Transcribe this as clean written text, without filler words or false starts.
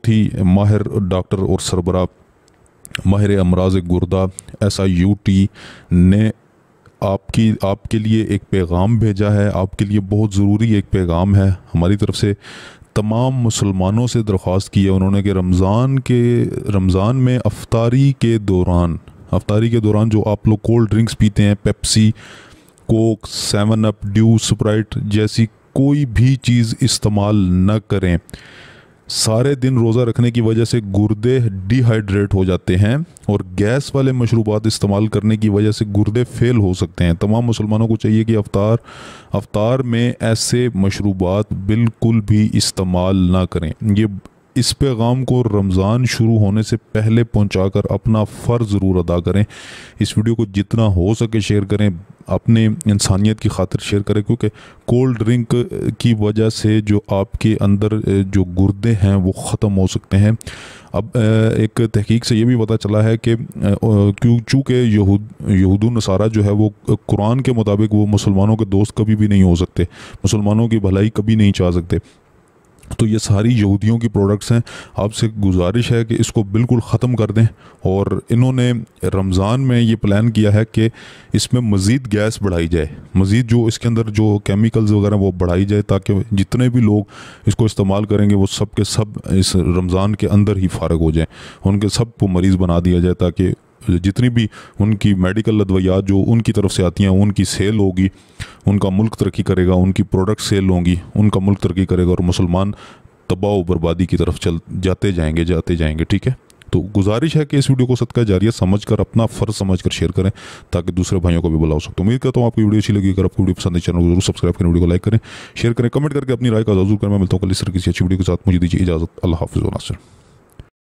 बहुत ही माहिर डॉक्टर और सरबरा माहिर अमराज गुर्दा SIUT ने आपके लिए एक पैगाम भेजा है। आपके लिए बहुत ज़रूरी एक पैगाम है। हमारी तरफ से तमाम मुसलमानों से दरख्वास्त की है उन्होंने कि रमज़ान में अफ्तारी के दौरान जो आप लोग कोल्ड ड्रिंक्स पीते हैं, Pepsi, Coke, 7 up, Dew, Sprite जैसी कोई भी चीज़ इस्तेमाल न करें। सारे दिन रोज़ा रखने की वजह से गुर्दे डिहाइड्रेट हो जाते हैं और गैस वाले मशरूबात इस्तेमाल करने की वजह से गुर्दे फेल हो सकते हैं। तमाम मुसलमानों को चाहिए कि अफ्तार में ऐसे मशरूबात बिल्कुल भी इस्तेमाल ना करें। इस पैगाम को रमज़ान शुरू होने से पहले पहुंचाकर अपना फ़र्ज़ ज़रूर अदा करें। इस वीडियो को जितना हो सके शेयर करें, अपने इंसानियत की खातिर शेयर करें, क्योंकि कोल्ड ड्रिंक की वजह से जो आपके अंदर जो गुर्दे हैं वो ख़त्म हो सकते हैं। अब एक तहकीक से ये भी पता चला है कि चूँकि यहूद नसारा जो है वो कुरान के मुताबिक वो मुसलमानों के दोस्त कभी भी नहीं हो सकते, मुसलमानों की भलाई कभी नहीं चाह सकते। तो ये सारी यहूदियों की प्रोडक्ट्स हैं। आपसे गुजारिश है कि इसको बिल्कुल ख़त्म कर दें। और इन्होंने रमज़ान में ये प्लान किया है कि इसमें मज़ीद गैस बढ़ाई जाए, मज़ीद जो इसके अंदर जो केमिकल्स वगैरह वो बढ़ाई जाए, ताकि जितने भी लोग इसको इस्तेमाल करेंगे वो सब के सब इस रमज़ान के अंदर ही फारग हो जाएँ, उनके सब को मरीज़ बना दिया जाए, ताकि जितनी भी उनकी मेडिकल अदवियात जो उनकी तरफ से आती हैं उनकी सेल होगी, उनका मुल्क तरक्की करेगा, उनकी प्रोडक्ट सेल होंगी, उनका मुल्क तरक्की करेगा और मुसलमान तबाह बर्बादी की तरफ जाते जाएंगे। ठीक है, तो गुजारिश है कि इस वीडियो को सदका जारिया समझकर, अपना फ़र्ज़ समझकर शेयर करें, ताकि दूसरे भाइयों को भी बुला सकते हो। उम्मीद करता हूँ आपको वीडियो अच्छी लगी। अगर आपको वीडियो पसंद है चैनल को जरूर सब्सक्राइब करें, वीडियो को लाइक करें, शेयर करें, कमेंट करके अपनी राय का ज़रूर करें। मैं मिलता हूँ कल इस तरह किसी अच्छी वीडियो के साथ। मुझे दीजिए इजाज़त। अल्लाह हाफ़िज़ व नासिर।